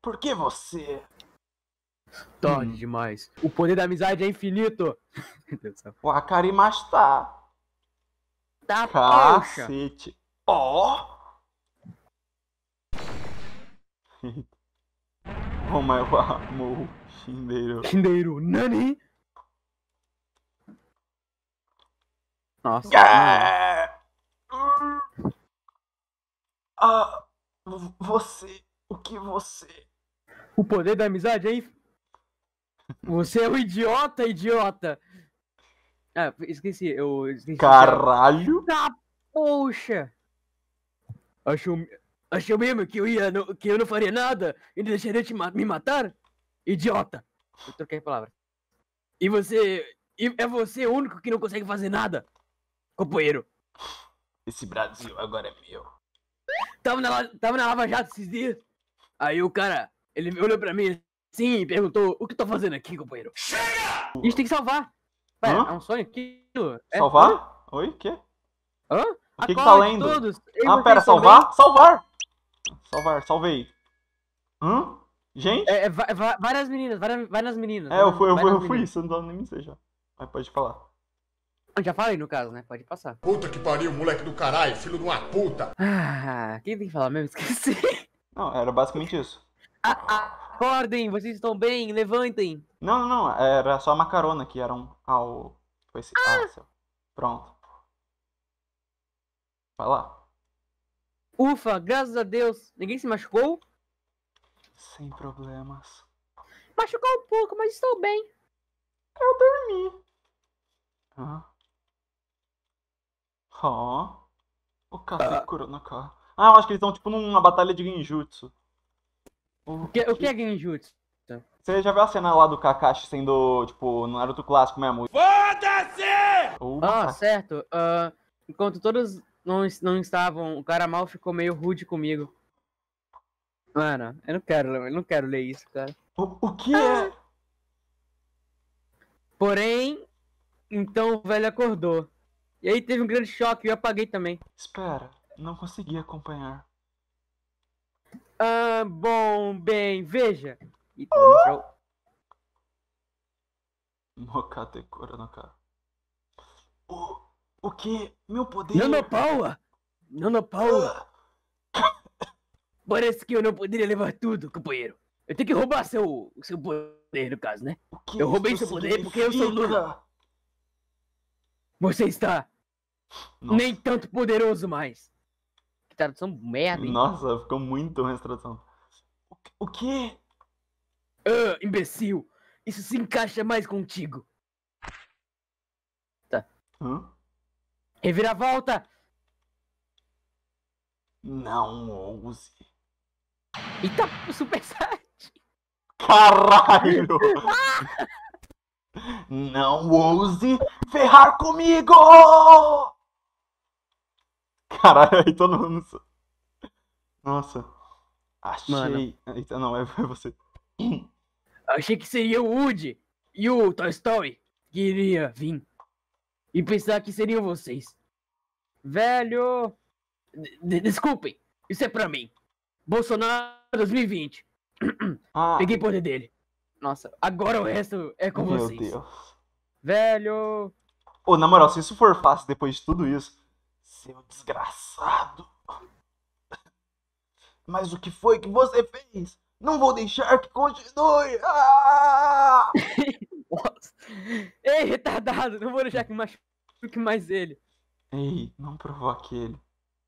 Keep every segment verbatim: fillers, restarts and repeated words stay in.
Por que você? Tarde hum. demais. O poder da amizade é infinito. O Akari Mashita. Tá, cacete. Ó. Oh my wow, Shindeiro. Shindeiro, Nani? Nossa. Yeah! Ah, você, o que você? O poder da amizade é inf... Você é um idiota, idiota. Ah, esqueci, eu esqueci. Caralho. Tá, poxa. Achou, achou mesmo que eu ia, que eu não faria nada e deixaria de me matar? Idiota. Eu troquei a palavra. E você, e é você o único que não consegue fazer nada, companheiro. Esse Brasil agora é meu. Tava na, tava na Lava Jato esses dias. Aí o cara, ele olhou pra mim assim e perguntou: o que eu tô fazendo aqui, companheiro? Chega! A gente tem que salvar. Pera, Hã? é um sonho aquilo? É, salvar? Oi, o quê? Hã? O que que tá lendo? Todos. Ah, pera, salvar? Salvar! Salvar, salvei. Hã? Gente? É, é, vai, vai nas meninas, vai, vai nas meninas. É, eu fui, eu fui, eu fui isso, não dá nem me seja. Mas pode falar. Eu já falei no caso, né? Pode passar. Puta que pariu, moleque do caralho, filho de uma puta. Ah, quem tem que falar mesmo? Esqueci. Não, era basicamente isso. Ah, acordem, vocês estão bem, levantem. Não, não, não, era só a macarona que era um... Ah, o... Foi esse... Ah, seu... Pronto. Vai lá. Ufa, graças a Deus. Ninguém se machucou? Sem problemas. Machucou um pouco, mas estou bem. Eu dormi. Ah. Ó. O café Ah. Kuronaka. Ah, eu acho que eles estão tipo numa batalha de genjutsu. O que, o que é genjutsu? Você já viu a cena lá do Kakashi sendo, tipo, no Naruto clássico mesmo? Foda-se! Ah, certo. Uh, enquanto todos não, não estavam, o cara mal ficou meio rude comigo. Mano, eu não quero, eu não quero ler isso, cara. O, o que é? Porém, então o velho acordou. E aí teve um grande choque e eu apaguei também. Espera, não consegui acompanhar. Ah, bom, bem, veja. E vou mostrar o... Mokate Kuronaka. O, o que? Meu poder? Nanopower! Nanopower! Parece que eu não poderia levar tudo, companheiro. Eu tenho que roubar seu, seu poder, no caso, né? O que eu roubei isso seu poder porque eu sou significa? Lula. Você está Nossa. nem tanto poderoso mais. Que tradução merda, hein? Nossa, ficou muito ruim essa tradução. O, o que? Ah, imbecil. Isso se encaixa mais contigo. Tá. Hã? Reviravolta! Não ouse. Eita, Super Saiyan! Caralho! Não ouse ferrar comigo! Caralho, aí todo mundo... Nossa. Achei... Mano. Eita, não, é você. Achei que seria o Woody e o Toy Story que iria vir. E pensar que seriam vocês. Velho... D Desculpem, isso é pra mim. Bolsonaro dois mil e vinte. Ah. Peguei poder dele. Nossa, agora o resto é com Meu vocês. Deus. Velho... Ô, na moral, se isso for fácil depois de tudo isso... Seu desgraçado. Mas o que foi que você fez? Não vou deixar que continue. Ah! Nossa. Ei, retardado, não vou deixar que machuque mais ele. Ei, não provoque ele.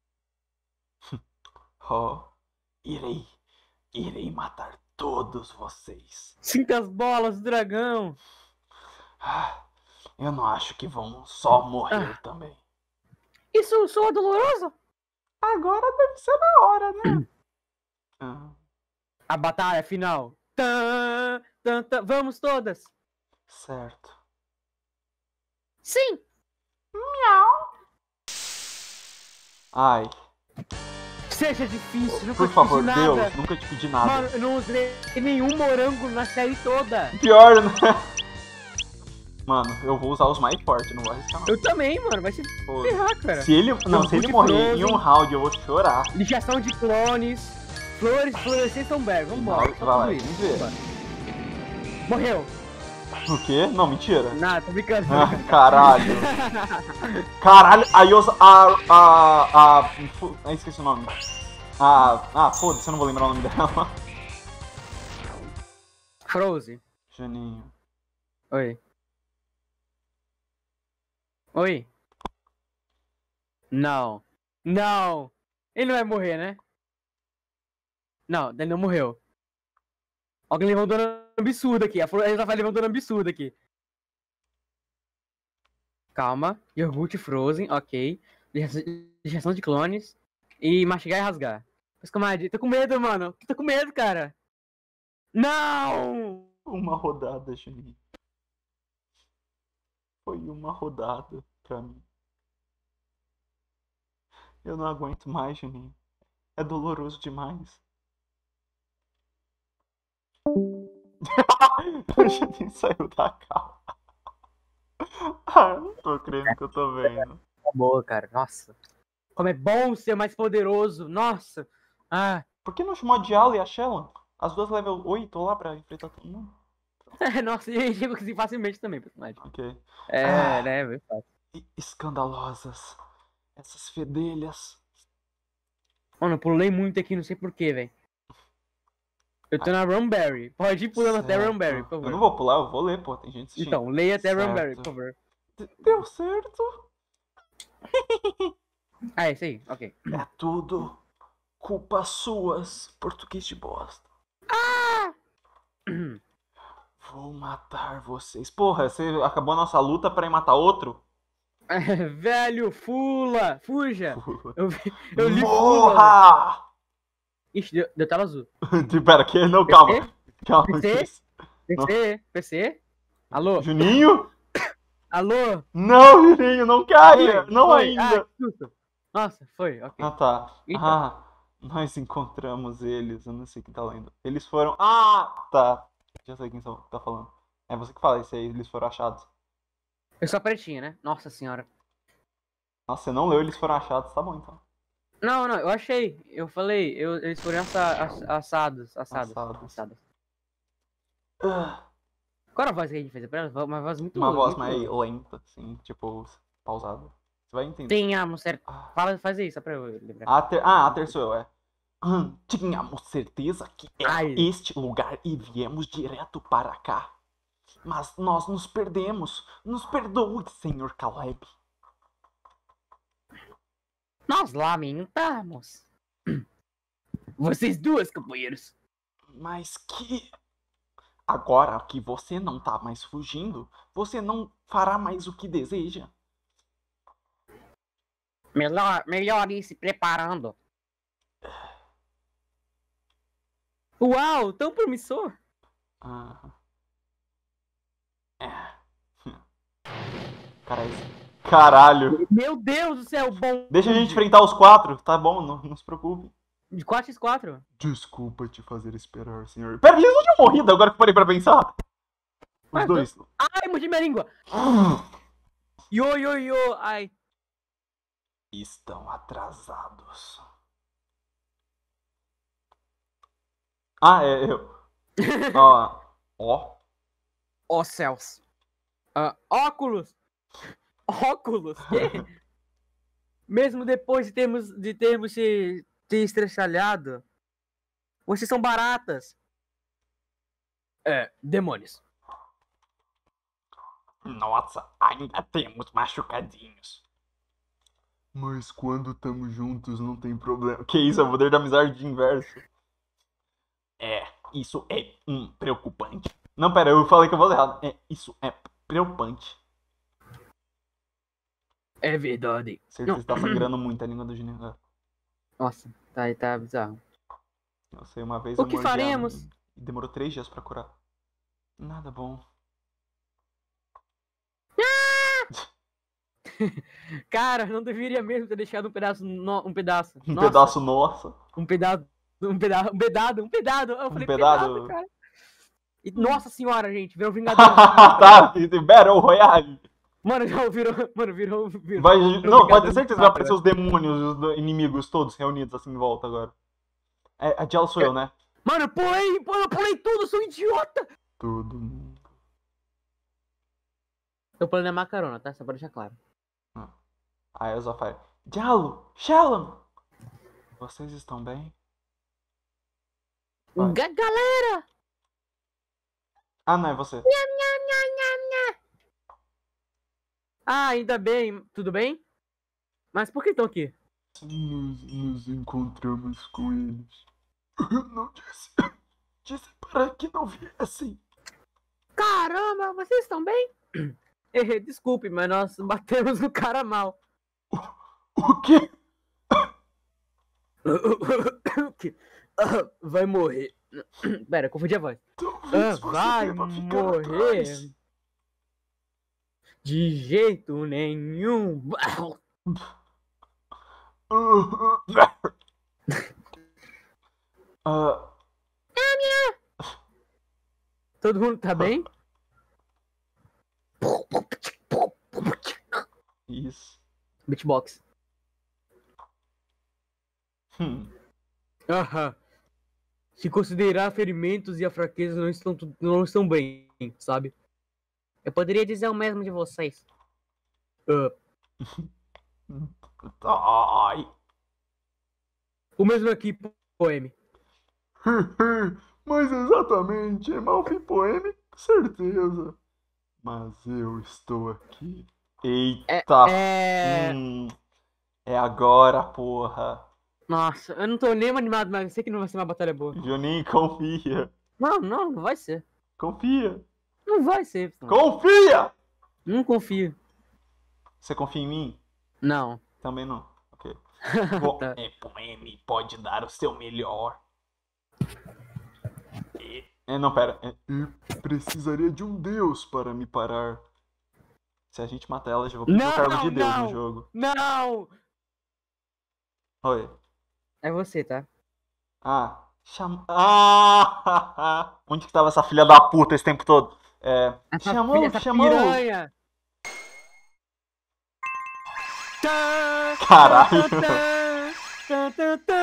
Oh, irei, irei matar todos vocês. Sinta as bolas do dragão. Ah, eu não acho que vão só morrer Ah. também. Isso soa doloroso? Agora deve ser na hora, né? ah. A batalha final. Tã, tã, tã. Vamos todas. Certo. Sim. Miau. Ai. Seja difícil, nunca Por te favor, pedi nada. Deus, nunca te pedi nada. Mano, eu não usei nenhum morango na série toda. Pior, né? Mano, eu vou usar os mais fortes, não vou arriscar não. Eu também, mano, vai se ferrar, cara. Se ele, não, se ele morrer em um round, eu vou chorar. Ligação de clones, Flores, Florescência Umberg. Vambora. Vai lá, vamos ver. Morreu. O quê? Não, mentira. Nada, tô brincando. Ah, caralho. Caralho, a Yosa. A. A. A. Ah, esqueci o nome. A. Ah, foda-se, eu não vou lembrar o nome dela. Frozen. Juninho. Oi. Oi. Não. Não. Ele não vai morrer, né? Não, ele não morreu. Alguém levou um dano absurdo aqui. A Floresta vai levar um dano absurdo aqui. Calma. Iogurte Frozen, ok. Digestão de clones. E mastigar e rasgar. Mas comadre, tô com medo, mano. Tô com medo, cara. Não! Uma rodada, Juninho. Foi uma rodada pra mim. Eu não aguento mais, Juninho. É doloroso demais. O Juninho saiu da calma. Ah, não tô crendo que eu tô vendo. Boa, cara. Nossa. Como é bom ser mais poderoso. Nossa. Ah. Por que não chamou a Diallo e a Shellan? As duas level oito lá pra enfrentar todo mundo. Nossa, e chega assim facilmente também, personagem. Ok. É, Ah, né, bem fácil. escandalosas. Essas fedelhas. Mano, eu pulei muito aqui, não sei porquê, velho. Eu tô na Runberry. Pode ir pulando até Certo. Runberry, por favor. Eu não vou pular, eu vou ler, pô. Tem gente assistindo. Então, leia até Certo. Runberry, por favor. D- Deu certo. Ah, é isso aí, ok. É tudo culpa suas, português de bosta. Vou matar vocês. Porra, você acabou a nossa luta pra ir matar outro? Velho, fula! Fuja! Eu, vi- eu li fula! Morra! Ixi, deu, deu tela azul. Pera, que? Não, calma. Calma. P C? P C? P C? Alô? Juninho? Alô? Não, Juninho, não caia! Foi, Não foi. ainda! Ah, que susto. Nossa, foi, ok. Ah, tá. Eita. Ah, nós encontramos eles. Eu não sei quem tá lendo. Eles foram. Ah, tá. Já sei quem tá falando. É você que fala isso aí, eles foram achados. Eu sou pretinha, né? Nossa senhora. Nossa, você não leu, eles foram achados. Tá bom então. Não, não, eu achei. Eu falei, eu, eles foram assa, ass- assados, assados, Assados. assados. Ah, Qual era a voz que a gente fez? Era uma voz muito uma voz muito- mais lenta, assim, tipo, pausada. Você vai entender. Tínhamos certeza. Ah, Fala, faz isso, só pra eu lembrar. a ter... ah, a ter sou eu, é. Hum, tínhamos certeza que era Ai. este lugar e viemos direto para cá. Mas nós nos perdemos. Nos perdoe, senhor Caleb. Nós lamentamos. Vocês duas, companheiros. Mas que... Agora que você não tá mais fugindo, você não fará mais o que deseja. Melhor, melhor ir se preparando. Uau, tão promissor. Ah. É. Caralho. Caralho. Meu Deus do céu, bom. Deixa a gente enfrentar os quatro, tá bom? Não, não se preocupe. De quatro por quatro? Desculpa te fazer esperar, senhor. Pera, eles não tinham morrido agora que eu parei pra pensar. Os Mas dois. Ai, mordi minha língua. Yo, yo, yo. Ai. Estão atrasados. Ah, é eu. Ó. Ó. Ó céus. Ah, óculos. Óculos. Que? Mesmo depois de termos, de termos se, se estressalhado, vocês são baratas. É, demônios. Nossa, ainda temos machucadinhos. Mas quando estamos juntos não tem problema. Que isso, é o poder da amizade de inverso. É, isso é um preocupante. Não, pera, eu falei que eu vou errado. É, isso é preocupante. É verdade. Certeza que tá sangrando muito a língua do Juninho agora. Nossa, tá aí, tá bizarro. Eu sei, uma vez O eu que mordi a- faremos? e demorou três dias pra curar. Nada bom. Cara, não deveria mesmo ter deixado um pedaço, no- um pedaço. Um Nossa, pedaço nosso. Um pedaço, um pedaço, um pedado, um pedado. Eu falei pedado? pedado, cara. E, nossa senhora, gente, virou Vingador. Tá, Battle Royale. Mano, não, virou, mano, virou, virou. Vai, virou não, pode Vingador ter certeza que vai Ultimato, aparecer os demônios, os do- inimigos todos reunidos assim em volta agora. É, a de ela sou eu, né? Mano, eu pulei, pô, eu pulei tudo, eu sou um idiota! Todo mundo. Eu pulei na macarona, tá? Só pra deixar claro. Aí a Zafai. Diallo! Shalom! Vocês estão bem? Vai. Ga- galera! Ah, não, é você. Ah, ainda bem, tudo bem? Mas por que estão aqui? Nos, nos encontramos com eles. Eu não disse. Disse para que não viessem. Caramba, vocês estão bem? Eh, Desculpe, mas nós batemos no cara mal. O quê? Vai morrer. Pera, confundi a voz. Talvez Ah, você vai deva ficar morrer. atrás. De jeito nenhum. Ah, Todo mundo tá bem? isso. Beatbox. Hum. Aham. Se considerar ferimentos e a fraqueza não estão, tu- não estão bem, sabe? Eu poderia dizer o mesmo de vocês. Ah, Ai. o mesmo aqui, Poeme. Mas exatamente, é Malfi Poeme, certeza. Mas eu estou aqui. Eita. É. Hum, é agora, porra. Nossa, eu não tô nem animado, mas eu sei que não vai ser uma batalha boa. Juninho, confia. Não, não, não vai ser. Confia. Não vai ser. Pô. Confia! Não confio. Você confia em mim? Não. Também não. Ok. Bom, Tá. é, Poeme pode dar o seu melhor. E- É, não, pera. É, eu precisaria de um deus para me parar. Se a gente matar ela, já vou pedir o Não, cargo de deus não. no jogo. Não! Oi. É você, tá? Ah, cham... Ah! Onde que tava essa filha da puta esse tempo todo? É... Essa Chamou, filha, essa chamou! piranha! Tá, Caralho! tá, tá, tá, tá,